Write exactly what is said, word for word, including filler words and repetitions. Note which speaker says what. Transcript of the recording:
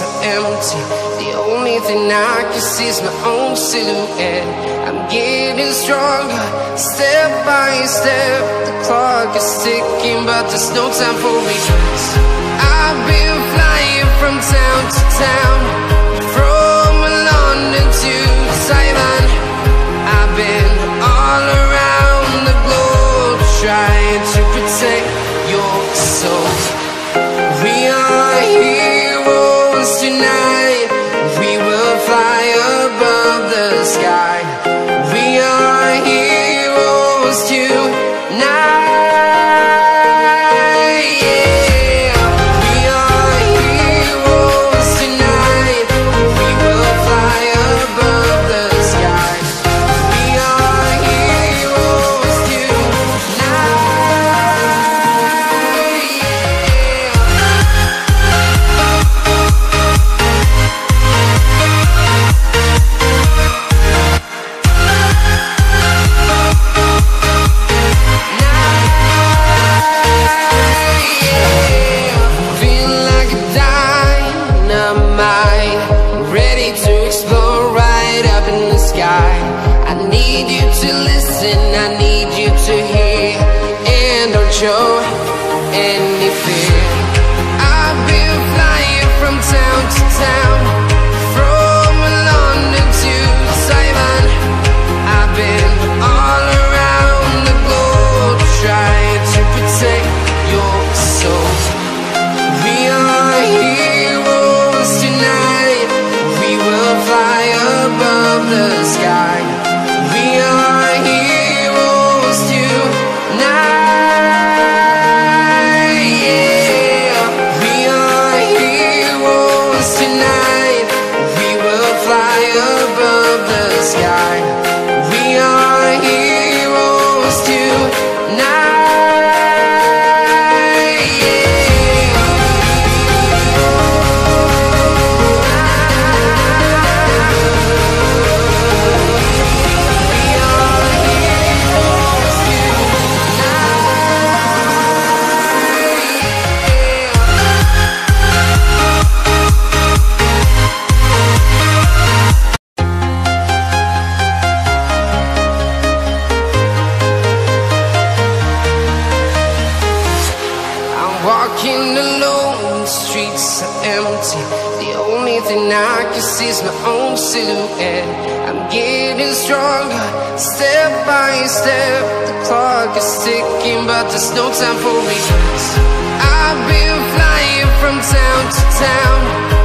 Speaker 1: are empty. The only thing I can see is my own silhouette. I'm getting stronger, step by step. The clock is ticking, but there's no time for regrets. I've been flying from town to town, from London to Taiwan. I've been all around the globe, trying to protect your soul. We are heroes tonight. We will fly above the sky. We are heroes tonight. Show any fear. I've been flying from town to town, from London to Taiwan. I've been all around the globe, trying to protect your soul. We are heroes tonight. We will fly above the sky. We are heroes tonight. Walking alone, the streets are empty. The only thing I can see is my own silhouette. I'm getting stronger, step by step. The clock is ticking, but there's no time for regrets. I've been flying from town to town,